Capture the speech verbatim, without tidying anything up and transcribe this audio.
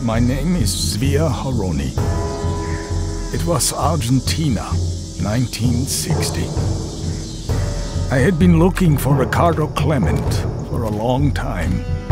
My name is Svea Haroni. It was Argentina, nineteen sixty. I had been looking for Ricardo Clement for a long time.